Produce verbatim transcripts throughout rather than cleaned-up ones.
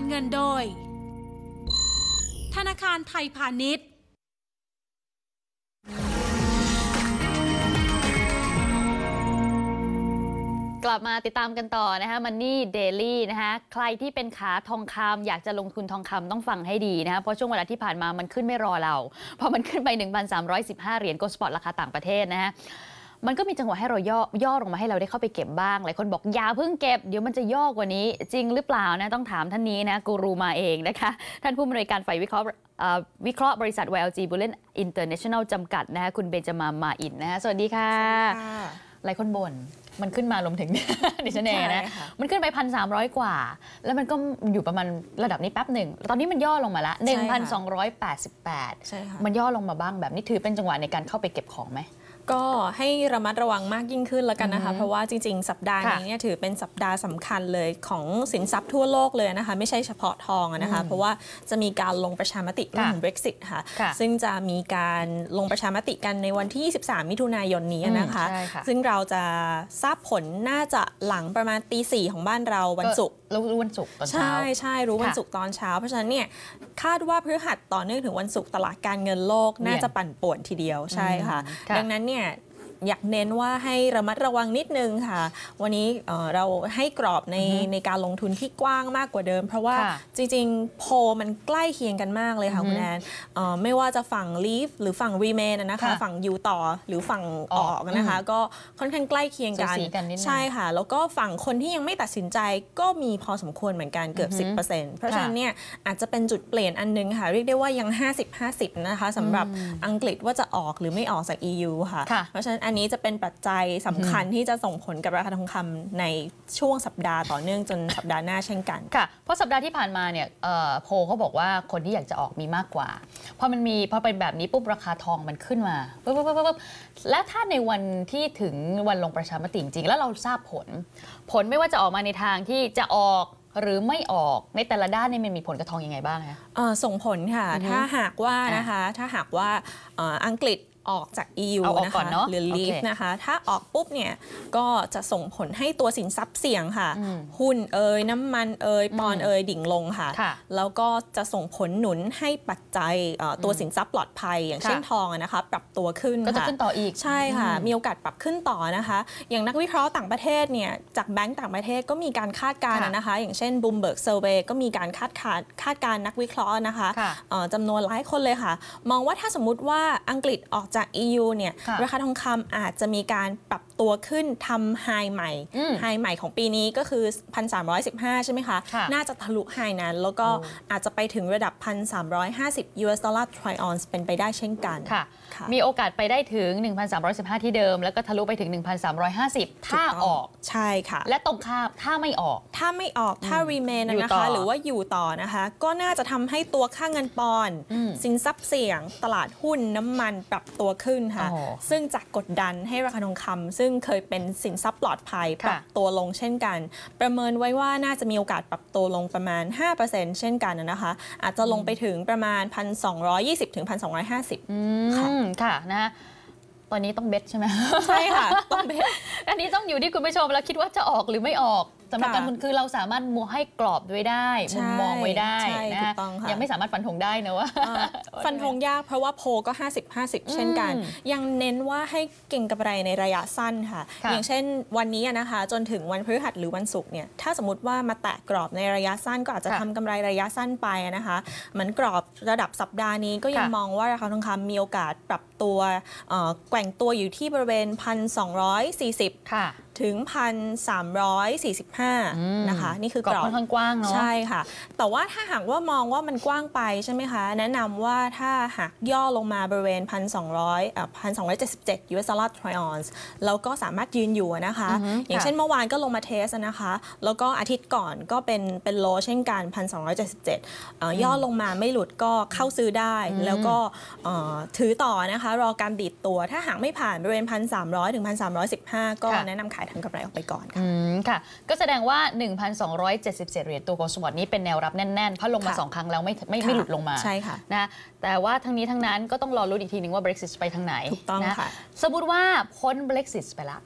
เงินโดยธนาคารไทยพาณิชย์กลับมาติดตามกันต่อนะคะ Money Daily นะคะใครที่เป็นขาทองคำอยากจะลงทุนทองคำต้องฟังให้ดีนะคะเพราะช่วงเวลาที่ผ่านมามันขึ้นไม่รอเราพอมันขึ้นไป หนึ่งพันสามร้อยสิบห้า เหรียญโกลด์สปอตราคาต่างประเทศนะฮะมันก็มีจังหวะให้เราย่อย่อลงมาให้เราได้เข้าไปเก็บบ้างหลายคนบอกอย่าเพิ่งเก็บเดี๋ยวมันจะย่อกว่านี้จริงหรือเปล่านะต้องถามท่านนี้นะกูรูมาเองนะคะท่านผู้อำนวยการฝ่ายวิเคราะห์วิเคราะห์บริษัท วาย แอล จี Bullion International จำกัดนะคะคุณเบนจามามาอินนะคะสวัสดีค่ะหลายคนบ่นมันขึ้นมารวมถึง ดิฉันเองนะมันขึ้นไปพันสามร้อยกว่าแล้วมันก็อยู่ประมาณระดับนี้แป๊บหนึ่งตอนนี้มันย่อลงมาละหนึ่งพันสองร้อยแปดสิบแปดมันย่อลงมาบ้างแบบนี้ถือเป็นจังหวะในการเข้าไปเก็บของไหมก็ให้ระมัดระวังมากยิ่งขึ้นแล้วกันนะคะเพราะว่าจริงๆสัปดาห์นี้เนี่ยถือเป็นสัปดาห์สำคัญเลยของสินทรัพย์ทั่วโลกเลยนะคะไม่ใช่เฉพาะทองนะคะเพราะว่าจะมีการลงประชามติเรื่องของ Brexit ค่ะซึ่งจะมีการลงประชามติกันในวันที่ยี่สิบสามมิถุนายนนี้นะคะซึ่งเราจะทราบผลน่าจะหลังประมาณตีสี่ของบ้านเราวันศุกร์รู้วันศุกร์ตอนเช้าใช่ใช่รู้วันศุกร์ตอนเช้าเพราะฉะนั้นเนี่ยคาดว่าพฤหัสต่อเนื่องถึงวันศุกร์ตลาดการเงินโลกน่าจะปั่นป่วนทีเดียวใช่ค่ะดังนั้นเนี่ยอยากเน้นว่าให้ระมัดระวังนิดนึงค่ะวันนี้เราให้กรอบในในการลงทุนที่กว้างมากกว่าเดิมเพราะว่าจริงๆโพมันใกล้เคียงกันมากเลยค่ะคุณแอนไม่ว่าจะฝั่ง Leave หรือฝั่ง Remain นะคะฝั่งอยู่ต่อหรือฝั่งออกนะคะก็ค่อนข้างใกล้เคียงกันใช่ค่ะแล้วก็ฝั่งคนที่ยังไม่ตัดสินใจก็มีพอสมควรเหมือนกันเกือบ สิบเปอร์เซ็นต์ เพราะฉะนั้นเนี่ยอาจจะเป็นจุดเปลี่ยนอันนึงค่ะเรียกได้ว่ายัง ห้าสิบ ห้าสิบ นะคะสำหรับอังกฤษว่าจะออกหรือไม่ออกจาก อี ยู ค่ะเพราะฉะนั้นอันนี้จะเป็นปัจจัยสำคัญที่จะส่งผลกับราคาทองคำในช่วงสัปดาห์ต่อเนื่องจนสัปดาห์หน้าเช่นกันค่ะเพราะสัปดาห์ที่ผ่านมาเนี่ยโพลเขาบอกว่าคนที่อยากจะออกมีมากกว่าพอมันมีพอเป็นแบบนี้ปุ๊บราคาทองมันขึ้นมาปุ๊บปุ๊บปุ๊บปุ๊บแล้วถ้าในวันที่ถึงวันลงประชามติจริงแล้วเราทราบผลผลไม่ว่าจะออกมาในทางที่จะออกหรือไม่ออกในแต่ละด้านนี่มันมีผลกระทบยังไงบ้างคะส่งผลค่ะถ้าหากว่านะคะถ้าหากว่าอังกฤษออกจาก อี ยู นะคะหรือ Leave นะคะถ้าออกปุ๊บเนี่ยก็จะส่งผลให้ตัวสินทรัพย์เสี่ยงค่ะหุ้นเอ่ยน้ำมันเอ่ยปอนเอ่ยดิ่งลงค่ะแล้วก็จะส่งผลหนุนให้ปัจจัยตัวสินทรัพย์ปลอดภัยอย่างเช่นทองนะคะปรับตัวขึ้นก็จะขึ้นต่ออีกใช่ค่ะมีโอกาสปรับขึ้นต่อนะคะอย่างนักวิเคราะห์ต่างประเทศเนี่ยจากแบงก์ต่างประเทศก็มีการคาดการณ์นะคะอย่างเช่น Bloomberg Survey ก็มีการคาดคาดคาดการณ์นักวิเคราะห์นะคะจำนวนหลายคนเลยค่ะมองว่าถ้าสมมุติว่าอังกฤษออกจาก อี ยู เนี่ยราคาทองคำอาจจะมีการปรับตัวขึ้นทำไฮใหม่ไฮใหม่ของปีนี้ก็คือ หนึ่งพันสามร้อยสิบห้า ใช่ไหมคะน่าจะทะลุไฮนั้นแล้วก็อาจจะไปถึงระดับ หนึ่งพันสามร้อยห้าสิบ ยู เอส ดอลลาร์ ทริออนซ์เป็นไปได้เช่นกันมีโอกาสไปได้ถึง หนึ่งพันสามร้อยสิบห้า ที่เดิมแล้วก็ทะลุไปถึง หนึ่งพันสามร้อยห้าสิบ ถ้าออกใช่ค่ะและตรงข้ามถ้าไม่ออกถ้าไม่ออกถ้า remain นะคะหรือว่าอยู่ต่อนะคะก็น่าจะทำให้ตัวค่าเงินปอนด์สินทรัพย์เสี่ยงตลาดหุ้นน้ำมันปรับตัวขึ้นค่ะซึ่งจะกดดันให้ราคาทองคำซึ่งเคยเป็นสินทรัพย์ปลอดภัยปรับตัวลงเช่นกันประเมินไว้ว่าน่าจะมีโอกาสปรับตัวลงประมาณ ห้าเปอร์เซ็นต์ เช่นกันนะคะอาจจะลงไปถึงประมาณ หนึ่งพันสองร้อยยี่สิบ ถึง หนึ่งพันสองร้อยห้าสิบค่ะค่ะนะตอนนี้ต้องเบสใช่ไหมใช่ค่ะต้องเบสอันนี้ต้องอยู่ที่คุณผู้ชมแล้วคิดว่าจะออกหรือไม่ออกสำหรับการลงทุนคือเราสามารถมัวให้กรอบไว้ได้มุมมองไว้ได้นะยังไม่สามารถฟันธงได้นะว่าฟันธงยากเพราะว่าโพก็ ห้าสิบ ห้าสิบ เช่นกันยังเน้นว่าให้เก่งกำไรในระยะสั้นค่ะอย่างเช่นวันนี้นะคะจนถึงวันพฤหัสหรือวันศุกร์เนี่ยถ้าสมมติว่ามาแตะกรอบในระยะสั้นก็อาจจะทำกำไรระยะสั้นไปนะคะเหมือนกรอบระดับสัปดาห์นี้ก็ยังมองว่าราคาทองคำมีโอกาสปรับตัวแกว่งตัวอยู่ที่บริเวณ หนึ่งพันสองร้อยสี่สิบ ถึง หนึ่งพันสามร้อยสี่สิบห้า นะคะนี่คือกรอบค่อนข้างกว้างเนาะใช่ค่ะแต่ว่าถ้าหากว่ามองว่ามันกว้างไปใช่ไหมคะแนะนำว่าถ้าหากย่อลงมาบริเวณ หนึ่งพันสองร้อย อ่ะ หนึ่งพันสองร้อยเจ็ดสิบเจ็ด ยู เอส ดอลลาร์ ทริออนซ์แล้วก็สามารถยืนอยู่นะคะอย่างเช่นเมื่อวานก็ลงมาเทสนะคะแล้วก็อาทิตย์ก่อนก็เป็นเป็นโลเช่นกัน หนึ่งพันสองร้อยเจ็ดสิบเจ็ด ย่อลงมาไม่หลุดก็เข้าซื้อได้แล้วก็ถือต่อนะคะรอการดีดตัวถ้าหากไม่ผ่านบริเวณ หนึ่งพันสามร้อย ถึง หนึ่งพันสามร้อยสิบห้า ก็แนะนำขายทำกำไรออกไปก่อนค่ะก็แสดงว่า หนึ่งพันสองร้อยเจ็ดสิบเจ็ด เหรียญตัวโกลด์สปอตนี้เป็นแนวรับแน่นๆเพราะลงมาสองครั้งแล้วไม่ไม่ไม่หลุดลงมาใช่ค่ะนะแต่ว่าทั้งนี้ทั้งนั้นก็ต้องรอรู้อีกทีนึงว่า Brexit ไปทางไหนถูกต้องค่ะสมมติว่าพ้น Brexit ไปละ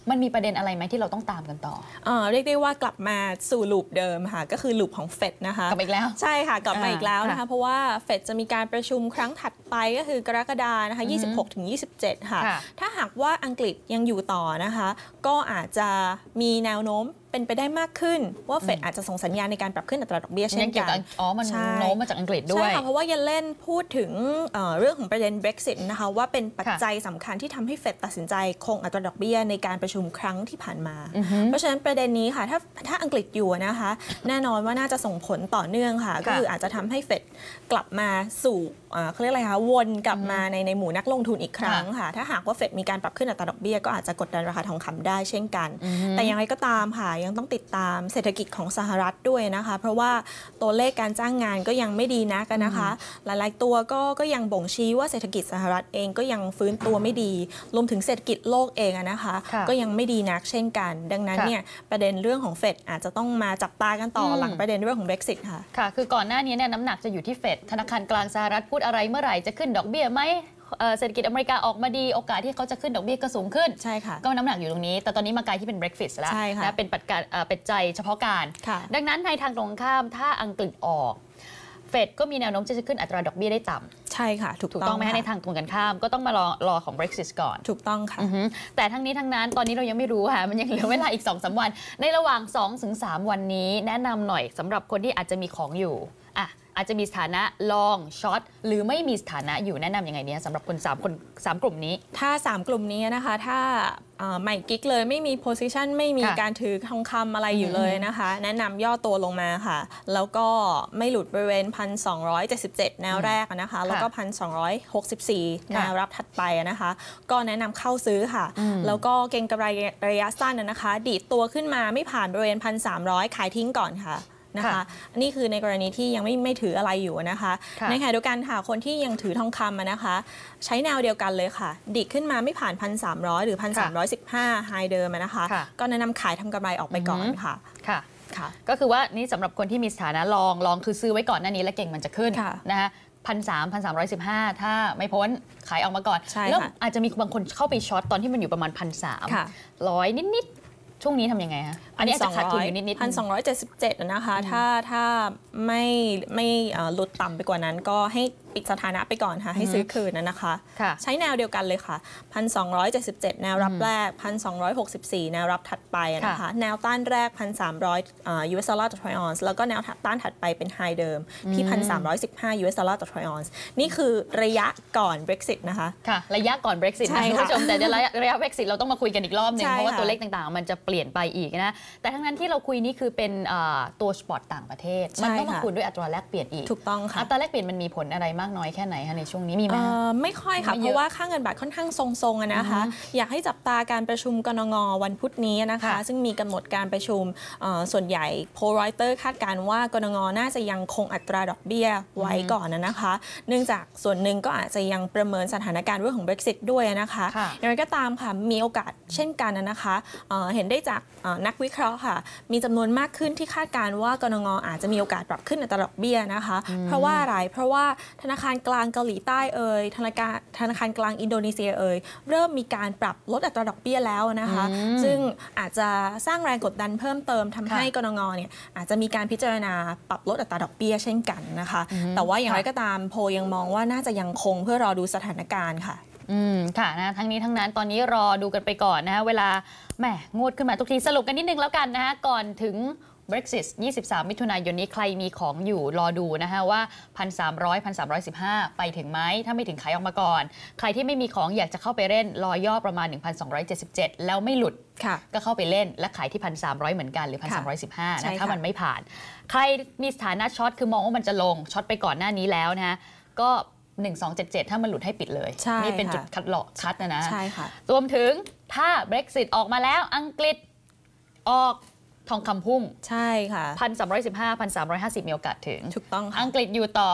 มันมีประเด็นอะไรไหมที่เราต้องตามกันต่อเออเรียกได้ว่ากลับมาสู่ลูปเดิมค่ะก็คือลูปของเฟดนะคะกลับอีกแล้วใช่ค่ะกลับมาอีกแล้วนะคะเพราะว่าเฟดจะมีการประชุมครั้งถัดไปก็คือกรกฎาคมนะคะ ยี่สิบหกถึงยี่สิบเจ็ด ค่ะถ้าหากว่าอังกฤษยังอยู่ต่อนะคะก็อาจจะมีแนวโน้มเป็นไปได้มากขึ้นว่าเฟดอาจจะส่งสัญญาณในการปรับขึ้นอัตราดอกเบี้ยเช่นกันอ๋อมันโน้มมาจากอังกฤษด้วยใช่ค่ะเพราะว่าเยเลนพูดถึงเรื่องของประเด็น Brexit นะคะว่าเป็นปัจจัยสำคัญที่ทำให้เฟดตัดสินใจคงอัตราดอกเบี้ยในการประชุมครั้งที่ผ่านมาเพราะฉะนั้นประเด็นนี้ค่ะถ้าถ้าอังกฤษอยู่นะคะแน่นอนว่าน่าจะส่งผลต่อเนื่องค่ะก็คืออาจจะทำให้เฟดกลับมาสู่เขาเรียกอะไรคะวนกลับมาในในหมู่นักลงทุนอีกครั้งค่ะถ้าหากว่าเฟดมีการปรับขึ้นอัตราดอกเบี้ยก็อาจจะกดดันราคาทองคำได้เช่นกันแต่อย่างไรก็ตามค่ะยังต้องติดตามเศรษฐกิจของสหรัฐด้วยนะคะเพราะว่าตัวเลขการจ้างงานก็ยังไม่ดีนักนะคะหลายๆตัวก็ก็ยังบ่งชี้ว่าเศรษฐกิจสหรัฐเองก็ยังฟื้นตัวไม่ดีรวมถึงเศรษฐกิจโลกเองนะคะก็ยังไม่ดีนักเช่นกันดังนั้นเนี่ยประเด็นเรื่องของเฟดอาจจะต้องมาจับตากันต่อหลังประเด็นเรื่องของ Brexit ค่ะค่ะคือก่อนหน้านี้เนี่ยน้ำหนักจะอยู่ที่เฟดธนาคารกลางสหรัฐพูดอะไรเมื่อไหร่จะขึ้นดอกเบี้ยไหมเศรษฐกิจอเมริกาออกมาดีโอกาสที่เขาจะขึ้นดอกเบี้ยก็สูงขึ้นใช่ค่ะก็น้ำหนักอยู่ตรงนี้แต่ตอนนี้มากลายที่เป็น Brexit แล้วนะเป็นปัจจัยเป็นใจเฉพาะการดังนั้นในทางตรงข้ามถ้าอังกฤษออกเฟดก็มีแนวโน้มจะขึ้นอัตราดอกเบี้ยได้ต่ำใช่ค่ะถูกต้องไหมในทางตรงกันข้ามก็ต้องมารอรอของ Brexit ก่อนถูกต้องค่ะแต่ทั้งนี้ทั้งนั้นตอนนี้เรายังไม่รู้ค่ะมันยังเหลือเวลาอีก สองถึงสาม วันในระหว่าง สองถึงสาม วันนี้แนะนำหน่อยสำหรับคนที่อาจจะมีของอยู่อ่ะอาจจะมีสถานะลองช็อตหรือไม่มีสถานะอยู่แนะนำยังไงเนี่ยสำหรับคนสามคนสามกลุ่มนี้ถ้าสามกลุ่มนี้นะคะถ้าใหม่กิ๊กเลยไม่มีโพซิชันไม่มีการถือทองคำอะไรอยู่เลยนะคะแนะนำย่อตัวลงมาค่ะแล้วก็ไม่หลุดบริเวณ หนึ่งพันสองร้อยเจ็ดสิบเจ็ด แนวแรกนะคะแล้วก็ หนึ่งพันสองร้อยหกสิบสี่ แนวรับถัดไปนะคะก็แนะนำเข้าซื้อค่ะแล้วก็เก็งกำไรระยะสั้นนะคะดีดตัวขึ้นมาไม่ผ่านบริเวณ หนึ่งพันสามร้อย ขายทิ้งก่อนค่ะนะคะนี่คือในกรณีที่ยังไม่ไม่ถืออะไรอยู่นะคะในขณะเดียวกันค่ะคนที่ยังถือทองคำนะคะใช้แนวเดียวกันเลยค่ะดิขึ้นมาไม่ผ่าน หนึ่งพันสามร้อย หรือ หนึ่งพันสามร้อยสิบห้า ไฮเดิมนะคะก็แนะนำขายทำกำไรออกไปก่อนค่ะค่ะก็คือว่านี่สำหรับคนที่มีสถานะลองลองคือซื้อไว้ก่อนหน้านี้แล้วเก่งมันจะขึ้นนะคะพันสามพันสามร้อยสิบห้าถ้าไม่พ้นขายออกมาก่อนแล้วอาจจะมีบางคนเข้าไปช็อตตอนที่มันอยู่ประมาณพันสามร้อยนิดช่วงนี้ทำยังไงคะอันนี้อาจจะขาดทุนอยู่นิดๆหนึ่งพันสองร้อยเจ็ดสิบเจ็ด นะคะถ้าถ้าไม่ไม่หลุดต่ำไปกว่านั้นก็ให้ปิดสถานะไปก่อนค่ะให้ซื้อคืนนะคะใช้แนวเดียวกันเลยค่ะ หนึ่งพันสองร้อยเจ็ดสิบเจ็ด แนวรับแรก หนึ่งพันสองร้อยหกสิบสี่ แนวรับถัดไปนะคะแนวต้านแรก หนึ่งพันสามร้อย ยู เอส ดอลลาร์ต่อทรอยออนซ์แล้วก็แนวต้านถัดไปเป็นไฮเดิมที่ หนึ่งพันสามร้อยสิบห้า ยู เอส ดอลลาร์ต่อทรอยออนซ์นี่คือระยะก่อน Brexit นะคะค่ะระยะก่อน Brexit นะคุณผู้ชมแต่ระยะระยะ Brexit เราต้องมาคุยกันอีกรอบนึงเพราะว่าตัวเลขต่างๆมันจะเปลี่ยนไปอีกนะแต่ทั้งนั้นที่เราคุยนี่คือเป็นตัวสปอร์ตต่างประเทศมันต้องมาคุยด้วยอัตราแลกเปลี่ยนอีกถูกต้องค่ะอัตราแลกเปลี่ยนมันมีผลอะไรมากน้อยแค่ไหนคะในช่วงนี้มีไหมไม่ค่อยค่ะเพราะว่าค่าเงินบาทค่อนข้างทรงๆนะคะอยากให้จับตาการประชุมกนง.วันพุธนี้นะคะซึ่งมีกำหนดการประชุมส่วนใหญ่โพลรอยเตอร์คาดการณ์ว่ากนง.น่าจะยังคงอัตราดอกเบี้ยไว้ก่อนนะคะเนื่องจากส่วนหนึ่งก็อาจจะยังประเมินสถานการณ์เรื่องของ Brexit ด้วยนะคะอย่างไรก็ตามค่ะมีโอกาสเช่นกันนะคะเห็นได้จากนักวิเคราะห์ค่ะมีจำนวนมากขึ้นที่คาดการณ์ว่ากนง.อาจจะมีโอกาสปรับขึ้นอัตราดอกเบี้ยนะคะเพราะว่าอะไรเพราะว่าธนาคารกลางเกาหลีใต้เอ่ยธนาคารธนาคารกลางอินโดนีเซียเอ่ยเริ่มมีการปรับลดอัตราดอกเบี้ยแล้วนะคะซึ่งอาจจะสร้างแรงกดดันเพิ่มเติมทำให้กนง.เนี่ยอาจจะมีการพิจารณาปรับลดอัตราดอกเบี้ยเช่นกันนะคะแต่ว่าอย่างไรก็ตามโพลยังมองว่าน่าจะยังคงเพื่อรอดูสถานการณ์ค่ะอืมค่ะนะทั้งนี้ทั้งนั้นตอนนี้รอดูกันไปก่อนนะคะเวลาแหมงวดขึ้นมาทุกทีสรุปกันนิดนึงแล้วกันนะคะก่อนถึงBrexit ยี่สิบสาม มิถุนายนนี้ใครมีของอยู่รอดูนะคะว่า หนึ่งพันสามร้อย หนึ่งพันสามร้อยสิบห้า ไปถึงไหมถ้าไม่ถึงขายออกมาก่อนใครที่ไม่มีของอยากจะเข้าไปเล่นรอย่อประมาณ หนึ่งพันสองร้อยเจ็ดสิบเจ็ด แล้วไม่หลุดก็เข้าไปเล่นและขายที่ หนึ่งพันสามร้อย เหมือนกันหรือ หนึ่งพันสามร้อยสิบห้า นะถ้ามันไม่ผ่านใครมีสถานะช็อตคือมองว่ามันจะลงช็อตไปก่อนหน้านี้แล้วนะก็หนึ่งพันสองร้อยเจ็ดสิบเจ็ดถ้ามันหลุดให้ปิดเลยนี่เป็นจุดคัดหลอกคัดนะนะรวมถึงถ้า Brexit ออกมาแล้วอังกฤษออกทองคำพุ่งใช่ค่ะหนึ่งพันสามร้อยสิบห้า หนึ่งพันสามร้อยห้าสิบ มีโอกาสถึงถูกต้องค่ะอังกฤษอยู่ต่อ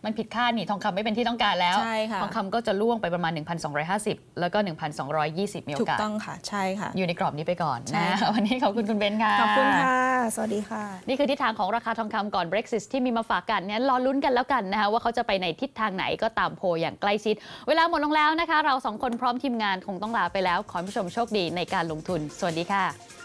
มันผิดคาดนี่ทองคำไม่เป็นที่ต้องการแล้วใช่ค่ะทองคำก็จะล่วงไปประมาณ หนึ่งพันสองร้อยห้าสิบ แล้วก็ หนึ่งพันสองร้อยยี่สิบ มีโอกาสถูกต้องค่ะใช่ค่ะอยู่ในกรอบนี้ไปก่อนนะวันนี้ขอบคุณคุณเบนค่ะขอบคุณค่ะสวัสดีค่ะนี่คือทิศทางของราคาทองคำก่อน Brexit ที่มีมาฝากกันเนี่ยรอลุ้นกันแล้วกันนะคะว่าเขาจะไปในทิศทางไหนก็ตามโพลอย่างใกล้ชิดเวลาหมดลงแล้วนะคะเราสองคนพร้อมทีมงานคงต้องลาไปแล้วขอให้ผู้ชมโชคดีในการลงทุนสวัสดีค่ะ